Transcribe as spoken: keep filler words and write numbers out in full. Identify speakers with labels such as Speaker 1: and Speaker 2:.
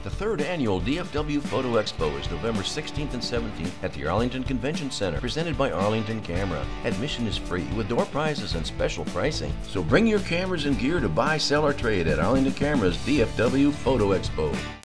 Speaker 1: The third annual D F W Photo Expo is November sixteenth and seventeenth at the Arlington Convention Center, presented by Arlington Camera. Admission is free with door prizes and special pricing. So bring your cameras and gear to buy, sell, or trade at Arlington Camera's D F W Photo Expo.